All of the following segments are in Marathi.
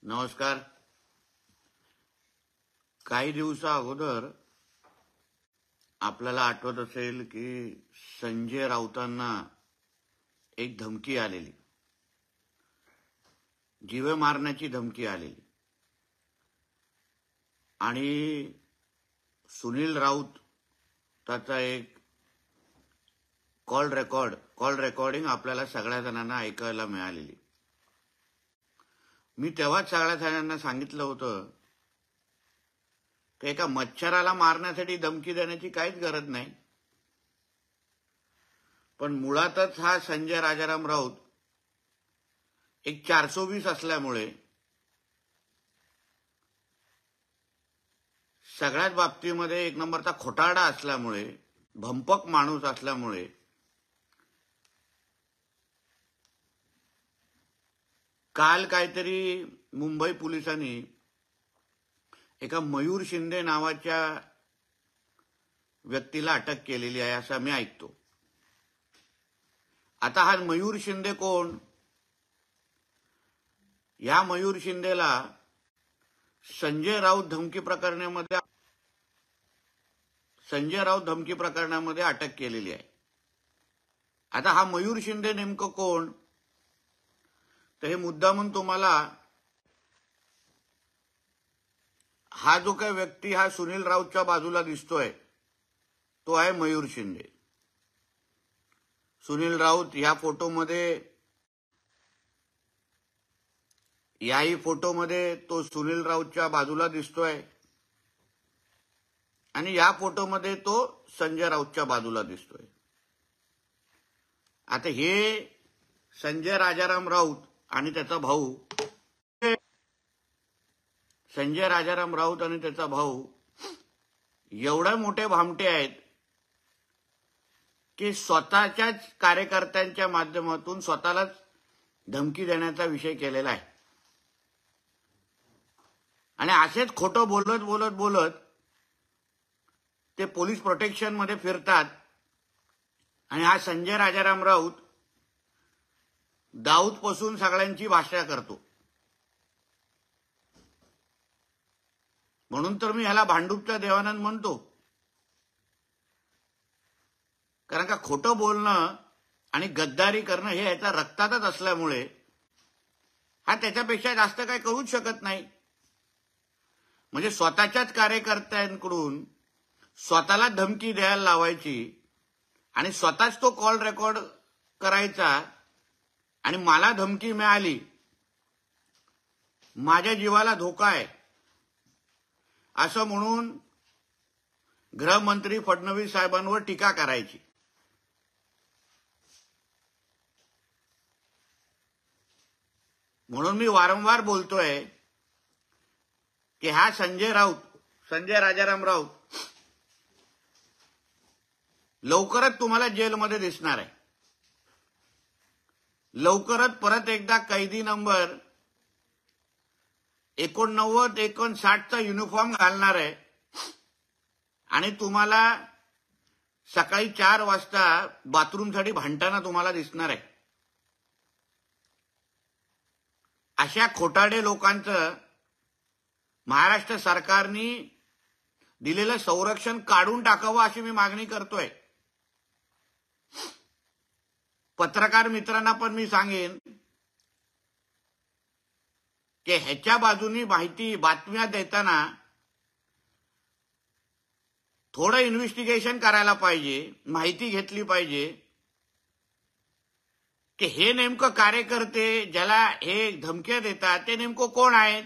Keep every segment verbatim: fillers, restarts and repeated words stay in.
नमस्कार. काही दिवसा अगोदर आपल्याला आठवत असेल की संजय राऊतांना एक धमकी आलेली, जीवे मारण्याची धमकी आलेली आणि सुनील राऊत त्याचा एक कॉल रेकॉर्ड कॉल रेकॉर्डिंग आपल्याला सगळ्या जणांना ऐकायला मिळालेली. मी तेव्हाच सगळ्या जणांना सांगितलं होतं की एका मच्छराला मारण्यासाठी धमकी देण्याची काहीच गरज नाही. पण मुळातच हा संजय राजाराम राऊत एक चारसो वीस असल्यामुळे, सगळ्याच बाबतीमध्ये एक नंबरचा खोटारडा असल्यामुळे, भंपक माणूस असल्यामुळे काल काहीतरी मुंबई पोलिसांनी एका मयूर शिंदे नावाच्या व्यक्तीला अटक केलेली आहे असं मी ऐकतो. आता हा मयूर शिंदे कोण? या मयूर शिंदेला संजय राऊत धमकी प्रकरणामध्ये संजय राऊत धमकी प्रकरणामध्ये अटक केलेली आहे. आता हा मयूर शिंदे नेमकं कोण? तर हे मुद्दामून तुम्हाला हा जो काही व्यक्ती हा सुनील राऊतच्या बाजूला दिसतोय तो आहे मयूर शिंदे. सुनील राऊत या फोटोमध्ये याही फोटोमध्ये तो सुनील राऊतच्या बाजूला दिसतोय आणि या फोटोमध्ये तो संजय राऊतच्या बाजूला दिसतोय. आता हे संजय राजाराम राऊत आणि त्याचा भाऊ संजय राजाराम राऊत आणि त्याचा भाऊ एवढे मोठे भामटे आहेत की स्वतःच्याच कार्यकर्त्यांच्या माध्यमातून स्वतःलाच धमकी देण्याचा विषय केलेला आहे. आणि असेच खोटं बोलत बोलत बोलत ते पोलीस प्रोटेक्शन मध्ये फिरतात. आणि हा संजय राजाराम राऊत दाऊद पासून सगळ्यांची भाषा करतो. म्हणून तर मी ह्याला भांडूपचा देवानंद म्हणतो. कारण का खोटं बोलणं आणि गद्दारी करणं हे ह्याच्या रक्तातच असल्यामुळे हा त्याच्यापेक्षा जास्त काही करूच शकत नाही. म्हणजे स्वतःच्याच कार्यकर्त्यांकडून स्वतःला धमकी द्यायला लावायची आणि स्वतःच तो कॉल रेकॉर्ड करायचा आणि मला धमकी मिळाली, माझ्या जीवाला धोका आहे असं म्हणून गृहमंत्री फडणवीस साहेबांवर टीका करायची. म्हणून मी वारंवार बोलतोय की हा संजय राऊत संजय राजाराम राऊत लवकरच तुम्हाला जेलमध्ये दिसणार आहे. लवकरच परत एकदा कैदी नंबर एकोणनव्वद एकोणसाठचा युनिफॉर्म घालणार आहे आणि तुम्हाला सकाळी चार वाजता बाथरूमसाठी भांडताना तुम्हाला दिसणार आहे. अशा खोटारडे लोकांचं महाराष्ट्र सरकारने दिलेलं संरक्षण काढून टाकावं अशी मी मागणी करतोय. पत्रकार मित्रांना पण मी सांगेन की ह्याच्या बाजूनी माहिती बातम्या देताना थोडं इन्व्हेस्टिगेशन करायला पाहिजे, माहिती घेतली पाहिजे की हे नेमकं कार्यकर्ते ज्याला हे धमक्या देतात ते नेमकं कोण आहेत,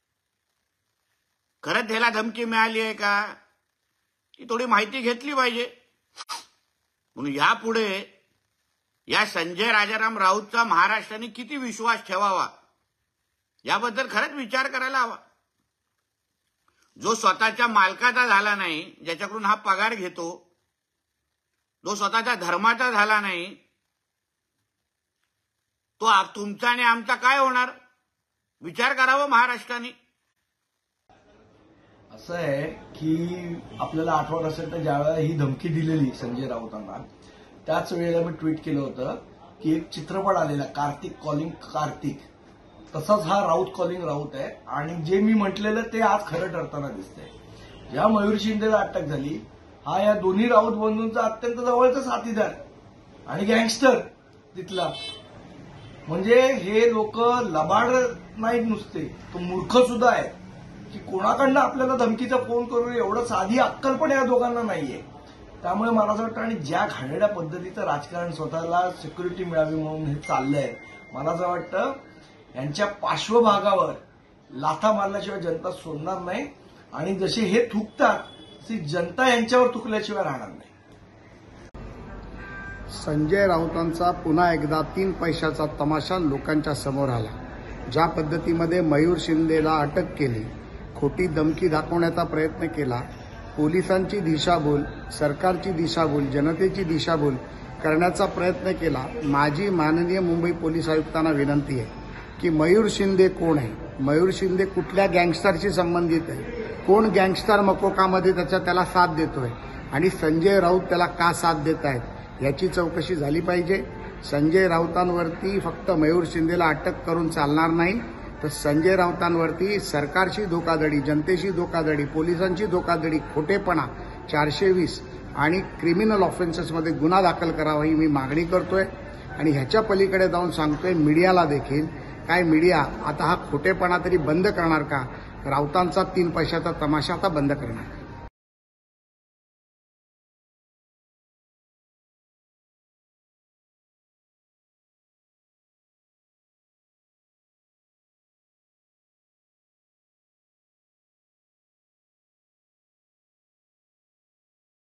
खरंच ह्याला धमकी मिळाली आहे का, ही थोडी माहिती घेतली पाहिजे. म्हणून यापुढे या संजय राजाराम राऊतचा महाराष्ट्राने किती विश्वास ठेवावा याबद्दल खरंच विचार करायला हवा. जो स्वतःच्या मालकाचा झाला नाही, ज्याच्याकडून हा पगार घेतो, जो स्वतःच्या धर्माचा झाला नाही, तो तुमचा आणि आमचा काय होणार? विचार करावा महाराष्ट्राने. असं आहे की आपल्याला आठवत असेल तर ज्यावेळेला ही धमकी दिलेली संजय राऊतांना, त्याच वेळेला मी ट्विट केलं होतं की एक चित्रपट आलेला कार्तिक कॉलिंग कार्तिक, तसाच हा राऊत कॉलिंग राऊत आहे आणि जे मी म्हटलेलं ते आज खरं ठरताना दिसतंय। या मयूर शिंदेला अटक झाली हा या दोन्ही राऊत बंधूंचा अत्यंत जवळचा साथीदार आणि गँगस्टर तिथला। म्हणजे हे लोक लबाड नाहीत नुसते, तो मूर्ख सुद्धा आहे की कोणाकडनं आपल्याला धमकीचा फोन करून एवढं साधी अक्कल पण या दोघांना नाहीये। त्यामुळे मला असं वाटतं आणि ज्या घाणेरड्या पद्धतीचं राजकारण स्वतःला सिक्युरिटी मिळावी म्हणून हे चाललंय, मला असं वाटतं यांच्या पार्श्वभागावर लाथा मारल्याशिवाय जनता सोडणार नाही आणि जसे हे थुकतात तशी जनता यांच्यावर थुकल्याशिवाय राहणार नाही। संजय राऊतांचा पुन्हा एकदा तीन पैशाचा तमाशा लोकांच्या समोर आला। ज्या पद्धतीमध्ये मयूर शिंदेला अटक केली, खोटी धमकी दाखवण्याचा प्रयत्न केला, पोलिसांची दिशाभूल, सरकारची दिशाभूल, जनतेची दिशाभूल करण्याचा प्रयत्न केला। माझी माननीय मुंबई पोलीस आयुक्तांना विनंती आहे की मयूर शिंदे कोण आहे, मयूर शिंदे कुठल्या गँगस्टरशी संबंधित आहे, कोण गँगस्टर मकोकामध्ये त्याच्या त्याला साथ देतोय आणि संजय राऊत त्याला का साथ देत आहेत याची चौकशी झाली पाहिजे। संजय राऊतांवरती फक्त मयूर शिंदेला अटक करून चालणार नाही, तर संजय राऊतांवरती सरकारची धोकाधडी, जनतेशी धोकाधडी, पोलिसांची धोकाधडी, खोटेपणा, चारशे वीस आणि क्रिमिनल ऑफेन्सेसमध्ये गुन्हा दाखल करावा ही मी मागणी करतोय। आणि ह्याच्या पलीकडे जाऊन सांगतोय मीडियाला देखील, काय मीडिया आता हा खोटेपणा तरी बंद करणार का? राऊतांचा तीन पैशाचा तमाशा आता बंद करणार।